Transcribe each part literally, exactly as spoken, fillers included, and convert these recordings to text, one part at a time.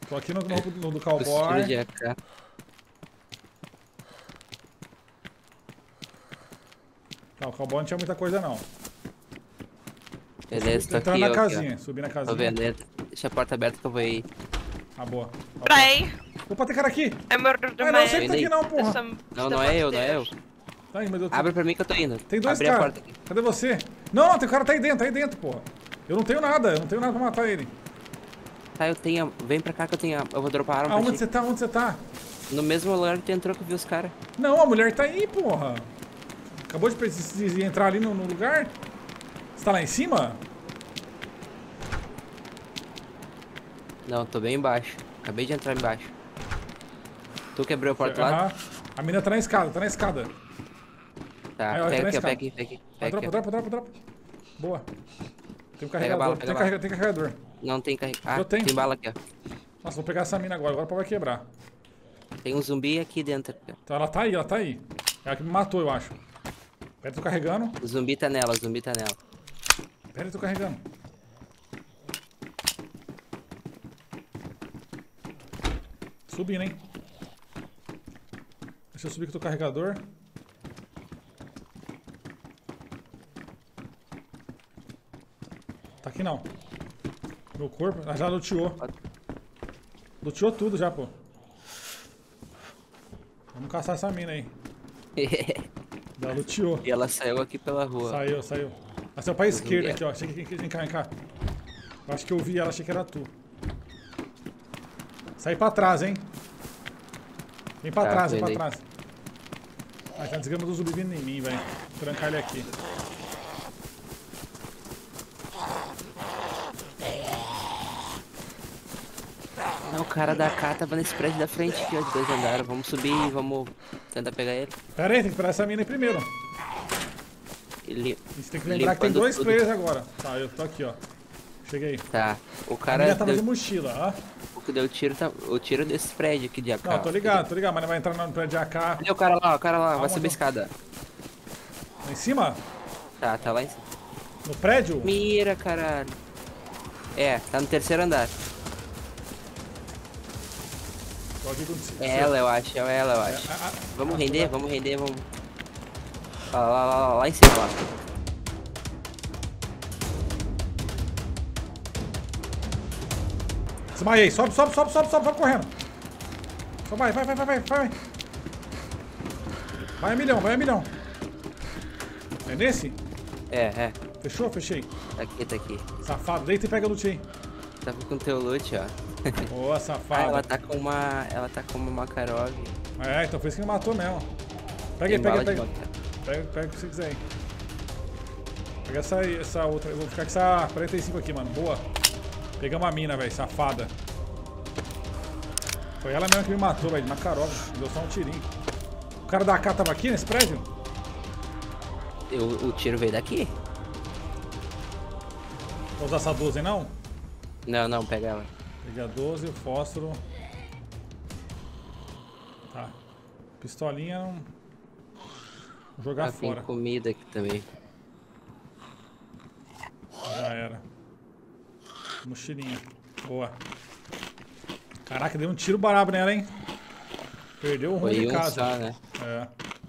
Tô aqui no, no, no do Estilo cowboy. de A K. Tá, o cowboy não tinha muita coisa não. Tô, subi, Beleza, tô tô entrando aqui, na ó, aqui, ó. casinha, subi na Tô casinha. vendo. Deixa a porta aberta que eu vou aí. Ah, boa. Opa. Peraí, Opa, tem cara aqui. I murdered a Ah, não, sei que man. tá aqui não, There's porra. some Não, stuff não é eu, não é eu. upstairs. Tá aí, mas eu tô... Abre pra mim que eu tô indo. Tem dois Abri a caras. porta aqui. Cadê você? Não, não, tem um cara tá aí dentro, tá aí dentro, porra. Eu não tenho nada, eu não tenho nada pra matar ele. Tá, eu tenho. Vem pra cá que eu tenho. Eu vou dropar a arma Aonde pra ti. você tá? Onde você tá? No mesmo lugar que tu entrou que eu vi os caras. Não, a mulher tá aí, porra. Acabou de, de, de entrar ali no, no lugar. Você tá lá em cima? Não, tô bem embaixo. Acabei de entrar embaixo. Tu quebrou a porta lá? Aham. A mina tá na escada, tá na escada. Tá, Aí, ó, pega tá aqui, ó, na pega aqui, pega aqui. Ah, Pega dropa, aqui, ó. dropa, dropa, dropa. Boa. Tem um Pega carregador. bala, tem, pega carrega, tem carregador. Não tem carrega. Ah, Eu tenho. tem bala aqui, ó. Nossa, vou pegar essa mina agora, agora o pau vai quebrar. Tem um zumbi aqui dentro. Ó. Então ela tá aí, ela tá aí. É ela que me matou, eu acho. Pera, tô carregando. O zumbi tá nela, o zumbi tá nela. Pera, tô carregando. Subindo, hein? Deixa eu subir com o teu carregador. Tá aqui não. Meu corpo, ela já luteou. Luteou tudo já, pô. Vamos caçar essa mina aí. Já luteou. E ela saiu aqui pela rua. Saiu, saiu. Ela saiu pra esquerda aqui, ó. Achei que, vem cá, vem cá. Eu acho que eu vi ela, achei que era tu. Sai pra trás, hein? Vem pra Tá, trás, vem pra vendo trás. Ah, tá desgrama do zumbi vindo em mim, velho. Vou trancar ele aqui. Não, o cara da K tava nesse prédio da frente aqui, ó, de dois andares. Vamos subir e vamos tentar pegar ele. Pera aí, tem que pegar essa mina aí primeiro. Ele... Você tem que lembrar que tem Limpando dois tudo. players agora. Tá, eu tô aqui, ó. Cheguei. Tá, o A cara mina tava deu, de mochila, ó. o que deu tiro, tá, o tiro desse prédio aqui de A K. Não, tô ligado, tô ligado, mas não vai entrar no prédio de A K. Cadê o cara lá, o cara lá, vai Calma, subir a tô- escada. Lá em cima? Tá, tá lá em cima. No prédio? Mira, caralho. É, tá no terceiro andar. Tô aqui com- É ela, eu acho, é ela, eu acho. Ah, ah, Vamos ah, render, tô- vamos render, vamos... Lá, lá, lá, lá, lá em cima, lá. Desmaiei, sobe, sobe, sobe, sobe, sobe, vai correndo. Só vai, vai, vai, vai, vai, vai. Vai a milhão, vai a milhão. É nesse? É, é. Fechou? Fechei. Tá aqui, tá aqui. Safado, deita e pega a loot aí. Tava com teu loot, ó. Boa, Ah, safado. ela tá com uma... Ela tá com uma Makarov. É, então foi isso que me matou mesmo. Pega aí, Tem pega bala aí, de pega. Makarov. Pega, pega o que você quiser aí. Pega essa aí, essa outra. Eu vou ficar com essa quarenta e cinco aqui, mano. Boa. Pegamos a mina, velho. Safada. Foi ela mesmo que me matou, velho. Makarov. Deu só um tirinho. O cara da A K tava aqui nesse prédio? O, o tiro veio daqui? Vou usar essa doze, não? Não, não, pega ela. Peguei a doze, o fósforo. Tá. Pistolinha não. Vou jogar Ah, tem fora. comida aqui também. Já era. Mochilinha. Boa. Caraca, deu um tiro brabo nela, hein? Perdeu o rumo Foi de um casa. só, né? É.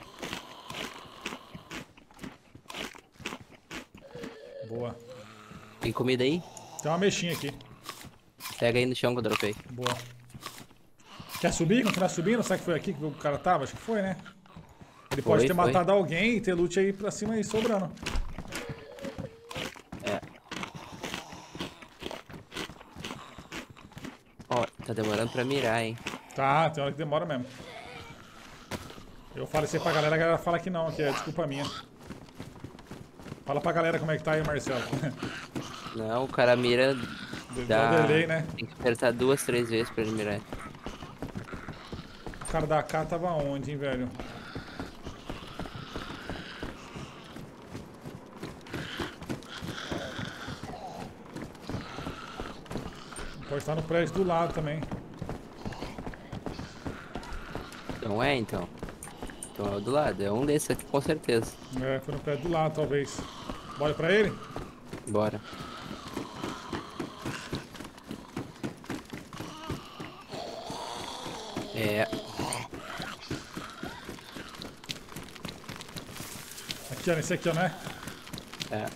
Boa. Tem comida aí? Tem uma mexinha aqui. Pega aí no chão que eu dropei. Boa. Quer subir? Continuar subindo? Será que foi aqui que o cara tava? Acho que foi, né? Ele pode Foi, ter foi. matado alguém e ter loot aí pra cima aí sobrando. É. Ó, tá demorando pra mirar, hein? Tá, tem hora que demora mesmo. Eu falo isso aí pra galera, a galera fala que não, que é desculpa minha. Fala pra galera como é que tá aí, Marcelo. Não, o cara mira... Deu Dá... delay, né? Tem que apertar duas, três vezes pra ele mirar. O cara da A K tava onde, hein, velho? Pode estar no prédio do lado também. Então é, então. Então é o do lado. É um desses aqui, com certeza. É, foi no prédio do lado, talvez. Bora pra ele? Bora. É. Aqui, ó, nesse aqui, ó, né? É.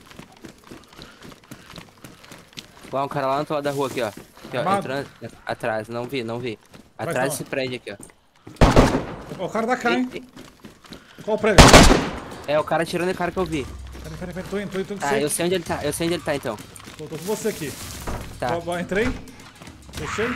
Lá, um cara lá no outro lado da rua aqui, ó. Aqui, ó, Armado? entrando. Atrás, não vi, não vi. Atrás Atrás não. desse prédio aqui, ó. Ó, o cara da cá, Ei, hein? ei. Qual o prédio? É, o cara tirando o cara que eu vi. Peraí, peraí, peraí, tô indo, tô indo, tô indo com Ah, você. eu sei onde ele tá, eu sei onde ele tá então. Tô, tô com você aqui. Tá. Ó, ó, entrei. Fechei.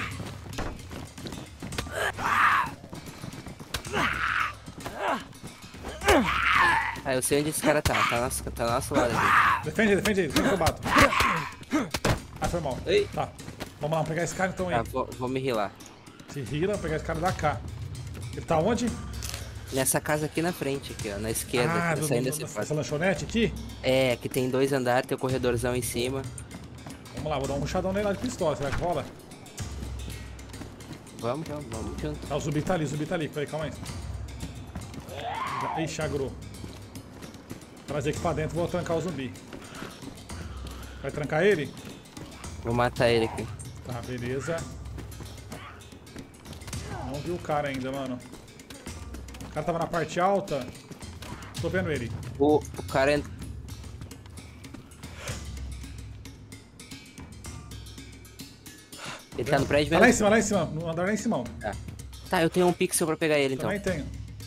Ah, eu sei onde esse cara tá. Tá, nosso, tá do nosso lado aqui. Defende aí, defende aí, defende que eu bato. Ah, foi mal. Ei. Tá. Vamos lá, pegar esse cara então aí. Tá, vou, vou me rilar. Se rira, pegar esse cara da cá. Ele tá onde? Nessa casa aqui na frente, aqui, ó. Na esquerda, Ah, aqui, do, saindo do, desse dessa quarto. lanchonete aqui? É, que tem dois andares, tem o corredorzão em cima. Vamos lá, vou dar um ruchadão nele lá de pistola, será que rola? Vamos, vamos, vamos junto. Ah, o zumbi tá ali, o zumbi tá ali. Peraí, calma aí. Já- Ixi, agrou. Trazer aqui pra dentro, vou trancar o zumbi. Vai trancar ele? Vou matar ele aqui. Tá, beleza. Não vi o cara ainda, mano. O cara tava na parte alta. Tô vendo ele. O, o cara entra. Ele tá no prédio Tá lá em mesmo? cima, lá em cima. No andar lá em cima. Tá. Tá, eu tenho um pixel pra pegar ele então. Também tenho.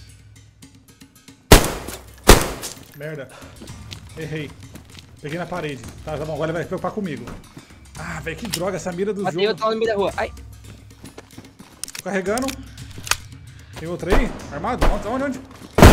Merda. Errei. Peguei na parede. Tá, tá bom. Agora ele vai se preocupar comigo. Ah, velho, que droga essa mira do Matei jogo. outro lá no meio da rua. Ai, Tô carregando. Tem outro aí? Armado? Onde? Onde? Onde?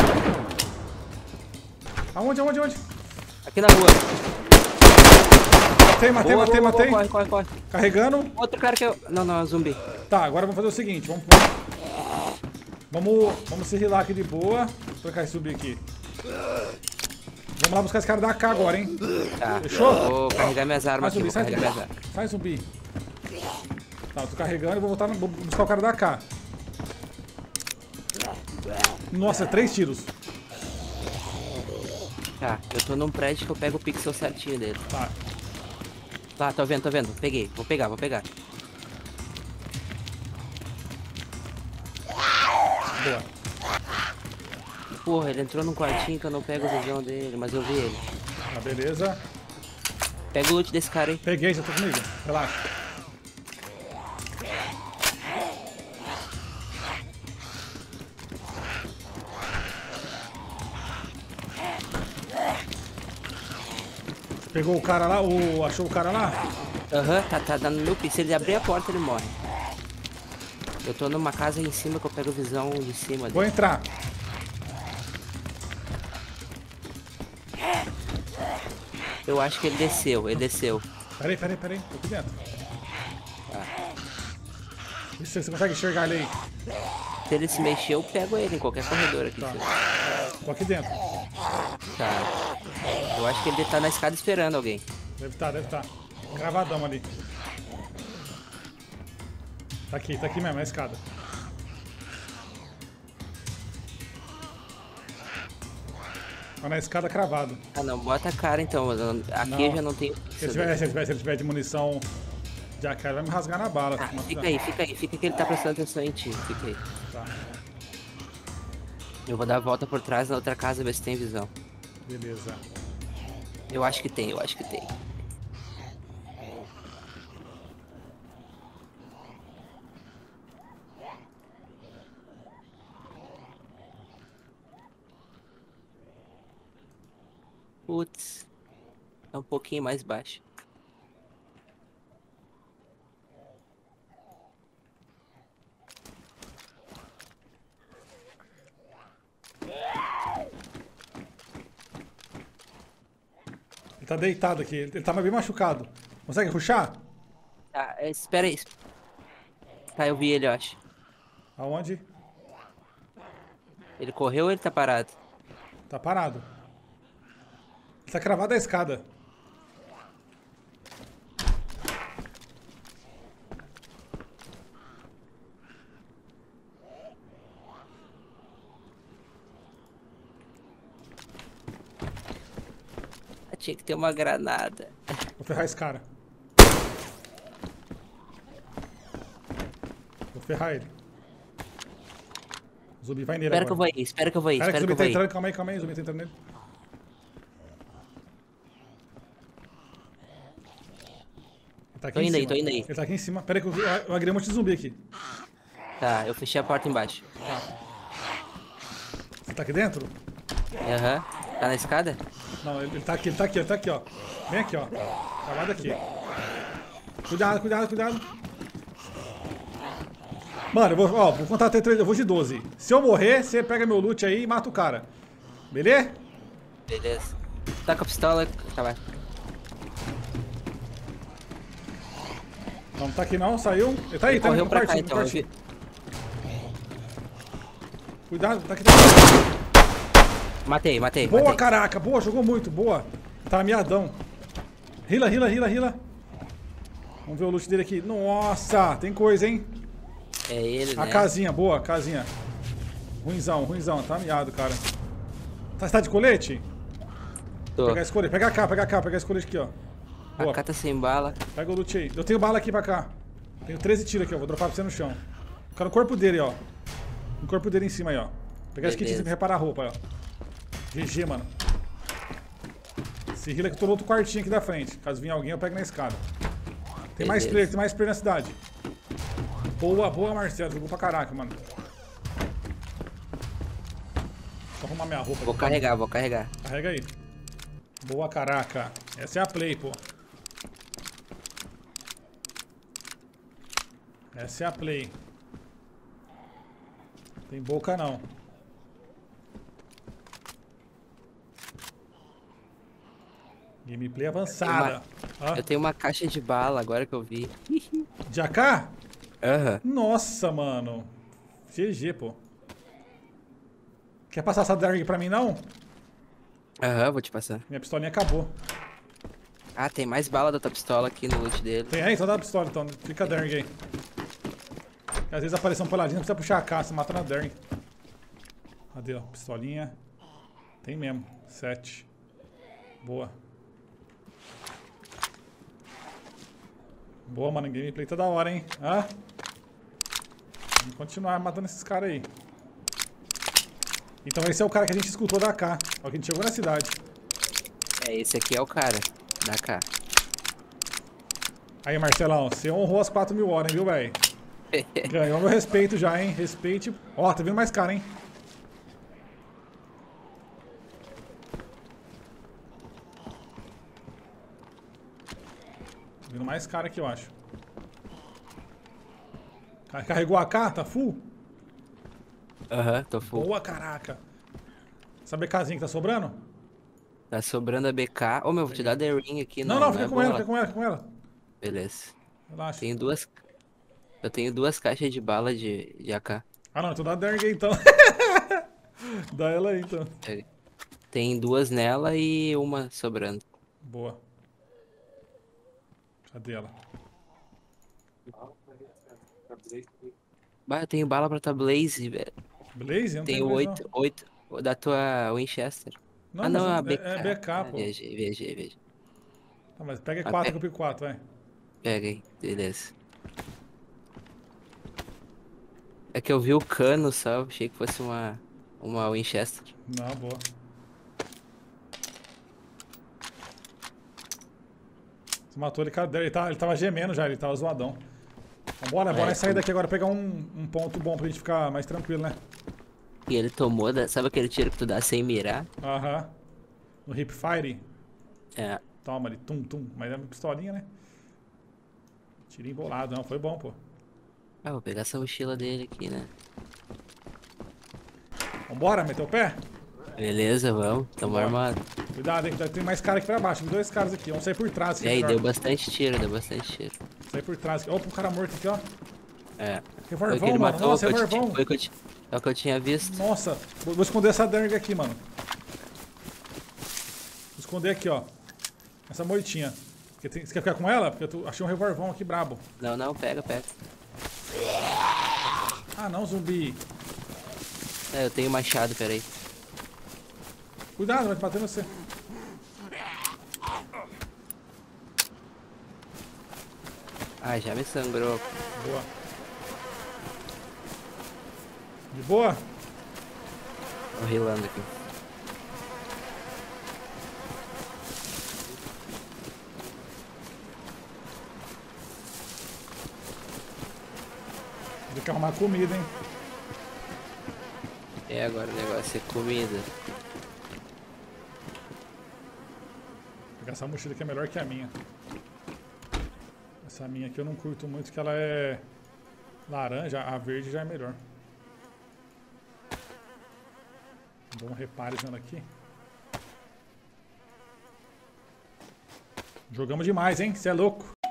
Aonde? Aonde? Onde? aqui na rua. Matei, matei, Boa, matei, boa, matei. boa, corre, corre, corre. Carregando. Outro cara que eu... Não, não, é um zumbi. Tá, agora vamos fazer o seguinte. Vamos, vamos, vamos se rilar aqui de boa. Vou trocar esse zumbi aqui. Vamos lá buscar esse cara da A K agora, hein? Tá, Fechou? vou carregar minhas Sai armas aqui, zumbi, vou sai carregar zumbi. minhas armas. Sai zumbi. Tá, eu tô carregando e vou voltar no, vou buscar o cara da A K. Nossa, três tiros. Tá, eu tô num prédio que eu pego o pixel certinho dele. Tá. Tá, tô vendo, tô vendo. Peguei, vou pegar, vou pegar. Boa. Porra, ele entrou num quartinho que eu não pego o visão dele, mas eu vi ele. Tá, beleza. Pega o loot desse cara aí. Peguei, já tô comigo. Relaxa. Pegou o cara lá? O... Achou o cara lá? Aham, tá, tá dando meu pixel. Se ele abrir a porta, ele morre. Eu tô numa casa aí em cima que eu pego visão de cima Vou dele. entrar. Eu acho que ele desceu, ele desceu. Peraí, peraí, peraí. Tô aqui dentro. Tá. Isso, você consegue enxergar ele aí? Se ele se mexer, eu pego ele em qualquer corredor aqui. Tá. filho. Tô aqui dentro. Tá. Eu acho que ele tá na escada esperando alguém. Deve estar, deve estar. Gravadão ali. Tá aqui, tá aqui mesmo, na escada. Tá na escada cravado. Ah não, bota a cara então. eu não- Aqui Não. eu já não tenho. Se ele tiver, se ele tiver, se ele tiver de munição de A K, ele vai me rasgar na bala. Ah, Mas- fica aí, fica aí, fica que ele tá prestando atenção em ti. Fica aí. Tá, Eu vou dar a volta por trás na outra casa ver se tem visão. beleza. Eu acho que tem, eu acho que tem. Putz. É um pouquinho mais baixo. Ele tá deitado aqui, ele tá bem machucado. Consegue rushar? Tá, é, espera aí. Tá, eu vi ele, eu acho. Aonde? Ele correu ou ele tá parado? Tá parado. Ele tá cravado à escada. Ah, tinha que ter uma granada. Vou ferrar esse cara. Vou ferrar ele. O zumbi vai nele Espera agora. que eu vou aí, espera que eu vou aí, Espera que o espera que zumbi eu tá vou aí. entrando, calma aí, calma aí, o zumbi tá entrando nele. Ele tá aqui Tô em indo aí, cima. tô indo aí. Ele tá aqui em cima. Pera aí que eu, eu agrei um monte de zumbi aqui. Tá, eu fechei a porta embaixo. Você tá aqui dentro? Aham. Tá na escada? Não, ele, ele tá aqui, ele tá aqui, ele tá aqui, ó. Vem aqui, ó. Tá lá daqui. Cuidado, cuidado, cuidado. Mano, eu vou, ó, vou contar até três, eu vou de doze. Se eu morrer, você pega meu loot aí e mata o cara. Beleza? Beleza. Tá com a pistola. Tá, vai. Não, não tá aqui não, saiu. Ele tá aí, Ele tá correu no pra cá, quartinho, no então. eu quartinho. vi- Cuidado, tá aqui. Tá aqui. Matei, matei, Boa, matei. caraca, boa, jogou muito, boa. Tá miadão. Rila, rila, rila, rila. Vamos ver o loot dele aqui. Nossa, tem coisa, hein? É ele, A né? casinha, boa, casinha. Ruinzão, ruinzão, tá miado, cara. Tá, você tá de colete? Tô. Pegar esse colete, pega cá, pega cá, pega esse colete aqui, ó. Boa, A K tá sem bala. pega o loot aí. Eu tenho bala aqui pra cá. Tenho treze tiros aqui, ó. Vou dropar pra você no chão. Fica no corpo dele, ó. No corpo dele em cima aí, ó. Pegar esse kit pra reparar a roupa, ó. G G, mano. Se heala que eu tô no outro quartinho aqui da frente. Caso venha alguém, eu pego na escada. Tem mais Beleza. player, tem mais player na cidade. Boa, boa, Marcelo. Jogou pra caraca, mano. Vou arrumar minha roupa. Vou aqui. carregar, vou carregar. Carrega aí. Boa, caraca. Essa é a play, pô. Essa é a play. Tem boca não. Gameplay avançada. Ah, Eu tenho uma caixa de bala agora que eu vi. de A K? Aham. Nossa, mano. G G, pô. Quer passar essa Derg pra mim, não? Aham, vou te passar. Minha pistolinha acabou. Ah, tem mais bala da tua pistola aqui no loot dele. Tem aí? Então dá a pistola, então. Fica a Derg aí. Às vezes aparece um paladino, precisa puxar a caça, mata na Derg. Cadê, ó? Pistolinha. Tem mesmo. Sete. Boa. Boa, mano. Gameplay tá da hora, hein? Hã? Vamos continuar matando esses caras aí. Então esse é o cara que a gente escutou da A K. Ó, que a gente chegou na cidade. É, esse aqui é o cara da K. Aí, Marcelão, você honrou as quatro mil horas, hein, viu, velho? Ganhou meu respeito já, hein? Respeite. Ó, tá vindo mais cara, hein? Tá vindo mais cara aqui, eu acho. Car- Carregou a A K? Tá full? Aham, tô full. Boa, caraca. Essa BKzinha que tá sobrando? Tá sobrando a B K. Ô, meu, vou te dar The Ring aqui. Não, Não, não, não fica é com ela, boa. fica com ela, fica com ela. Beleza. Relaxa. Tenho duas... Eu tenho duas caixas de bala de, de A K. Ah, não, então dá a Derg aí, então. Dá ela aí, então. Tem duas nela e uma sobrando. Boa. Cadê ela? Bah, eu tenho bala pra tua Blaze, velho. Blaze? Não tem Tenho Blaze, oito, oito da tua Winchester. não. ah, Não, não, mas a é- B K. é B K, pô. Viajei, viajei, viajei. Tá, mas pega Mas quatro pega- que eu pico quatro, vai. Pega aí, beleza. É que eu vi o cano só, eu achei que fosse uma, uma Winchester. Não, boa. Você matou ele, cara. Ele, tá, ele tava gemendo já, ele tava zoadão. Vambora, bora É, sair como- daqui agora, pegar um, um ponto bom pra gente ficar mais tranquilo, né? E ele tomou, da... sabe aquele tiro que tu dá sem mirar? Aham. No hip fire. É, Toma ali, tum, tum. Mas é uma pistolinha, né? Tiro embolado, não. Foi bom, pô. ah, vou pegar essa mochila dele aqui, né? Vambora, meteu o pé? Beleza, vamos, tamo Bora. armado. Cuidado, hein, que tem mais cara aqui pra baixo. Tem dois caras aqui. Vamos sair por trás aqui. E aí, melhor. deu bastante tiro, deu bastante tiro. Sair por trás aqui. Opa, um cara morto aqui, ó. É. Foi o que Revolvão, ele mano. matou, Nossa, que eu revolvão. ti- foi o que eu ti- é o que eu tinha visto. Nossa, vou, vou esconder essa Derg aqui, mano. Vou esconder aqui, ó. Essa moitinha. Porque tem- você quer ficar com ela? Porque eu tô- achei um revolvão aqui brabo. Não, não, pega, pega. Ah, não, zumbi. É, eu tenho machado, peraí. Cuidado, vai te bater você. Ah, já me sangrou. Boa. De boa? Tô rilando aqui. Tem que arrumar comida, hein? É, agora o negócio é comida. Vou pegar essa mochila que é melhor que a minha. Essa minha aqui eu não curto muito, que ela é laranja, a verde já é melhor. Dou um reparo nela aqui. Jogamos demais, hein? Você é louco.